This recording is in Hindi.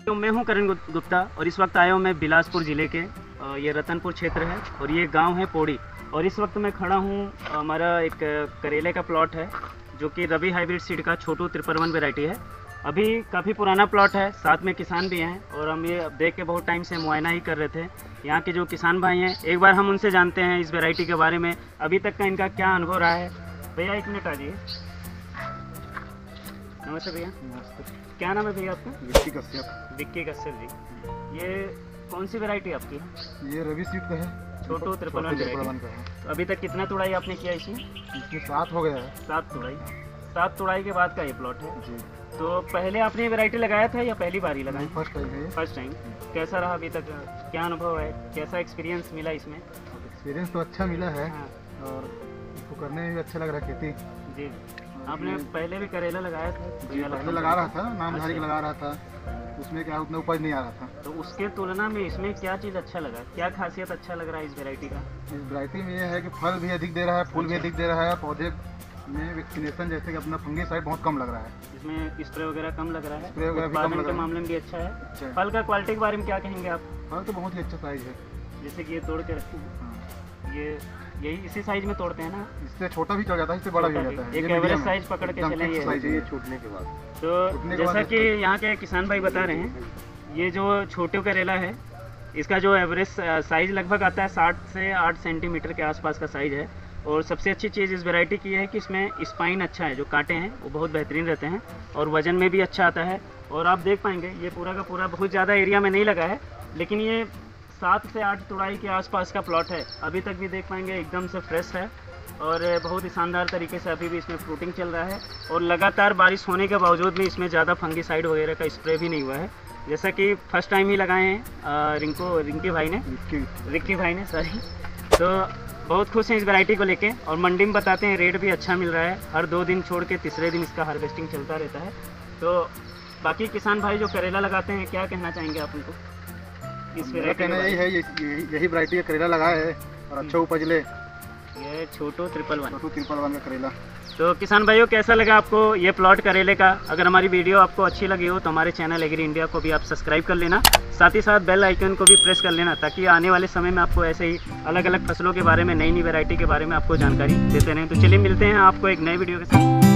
तो मैं हूं करण गुप्ता और इस वक्त आया हूं मैं बिलासपुर ज़िले के ये रतनपुर क्षेत्र है और ये गांव है पौड़ी। और इस वक्त मैं खड़ा हूं, हमारा एक करेले का प्लॉट है जो कि रवि हाइब्रिड सीड का छोटू 53 वैरायटी है। अभी काफ़ी पुराना प्लॉट है, साथ में किसान भी हैं और हम ये देख के बहुत टाइम से मुआयना ही कर रहे थे। यहाँ के जो किसान भाई हैं, एक बार हम उनसे जानते हैं इस वैरायटी के बारे में, अभी तक का इनका क्या अनुभव रहा है। भैया 1 मिनट आ जाइए। नमस्ते भैया। नमस्ते। क्या नाम है भैया आपका? विक्की कश्यप। विक्की कश्यप जी। ये कौन सी वैरायटी आपकी है? ये रवि सीड का है, छोटू 53 का है। तो अभी तक कितना तुड़ाई आपने किया इसमें? इसमें 7 हो गया है। 7 तुड़ाई। 7 तुड़ाई के बाद का ये प्लॉट है जी। तो पहले आपने ये वैरायटी लगाया था या पहली बार ही लगाया? फर्स्ट टाइम है। First time. कैसा रहा अभी तक, क्या अनुभव है, कैसा एक्सपीरियंस मिला इसमें? एक्सपीरियंस तो अच्छा मिला है। हाँ। और इसको करने में भी अच्छा लग रहा है खेती। जी। आपने पहले भी करेला लगाया था? पहले लगा रहा था, नामधारी का लगा रहा था, उसमें क्या उतना उपज नहीं आ रहा था। तो उसके तुलना में इसमें क्या चीज़ अच्छा लगा, क्या खासियत अच्छा लग रहा है इस वैरायटी का? इस वैरायटी में ये है कि फल भी अधिक दे रहा है, फूल भी अधिक दे रहा है, पौधे में वैक्सीनेशन जैसे कि अपना फंगीसाइड बहुत कम लग रहा है। इसमें स्प्रे वगैरह कम लग रहा है, स्प्रे वगैरह भी कम उत्पादन लग के रहा है। मामले में भी अच्छा है। अच्छा है। फल का क्वालिटी के बारे में क्या कहेंगे आप? फल तो बहुत ही अच्छा साइज है। जैसे कि ये तोड़ के रखे हैं, हाँ। ये यही इसी साइज में तोड़ते हैं ना? इससे छोटा भी चल जाता है, इससे बड़ा भी हो जाता है। एक ये एवरेज medium है। साइज पकड़ के एकदम चले fixed size है ये। ये छूटने के बाद। तो जैसा कि यहाँ के किसान भाई बता रहे हैं, ये जो छोटू करेला है इसका जो एवरेज साइज़ लगभग आता है 60 से 8 सेंटीमीटर के आसपास का साइज़ है। और सबसे अच्छी चीज़ इस वैरायटी की है कि इसमें स्पाइन अच्छा है, जो कांटे हैं वो बहुत बेहतरीन रहते हैं और वज़न में भी अच्छा आता है। और आप देख पाएंगे ये पूरा का पूरा बहुत ज़्यादा एरिया में नहीं लगा है, लेकिन ये 7 से 8 तुड़ाई के आसपास का प्लॉट है। अभी तक भी देख पाएंगे एकदम से फ्रेश है और बहुत ही शानदार तरीके से अभी भी इसमें फ्रूटिंग चल रहा है। और लगातार बारिश होने के बावजूद भी इसमें ज़्यादा फंगीसाइड वगैरह का स्प्रे भी नहीं हुआ है, जैसा कि फर्स्ट टाइम ही लगाए हैं रिक्की भाई ने सॉरी। तो बहुत खुश हैं इस वैरायटी को लेके और मंडी में बताते हैं रेट भी अच्छा मिल रहा है। हर 2 दिन छोड़ के तीसरे दिन इसका हार्वेस्टिंग चलता रहता है। तो बाकी किसान भाई जो करेला लगाते हैं, क्या कहना चाहेंगे आप उनको इस वैरायटी? कहना यही है, यही वैरायटी का करेला लगाया है और अच्छा उपज ले। ये छोटू 53 का करेला। तो किसान भाइयों, कैसा लगा आपको ये प्लॉट करेले का? अगर हमारी वीडियो आपको अच्छी लगी हो तो हमारे चैनल एग्री इंडिया को भी आप सब्सक्राइब कर लेना, साथ ही साथ बेल आइकन को भी प्रेस कर लेना, ताकि आने वाले समय में आपको ऐसे ही अलग अलग फसलों के बारे में, नई नई वैरायटी के बारे में आपको जानकारी देते रहें। तो चलिए मिलते हैं आपको एक नए वीडियो के साथ।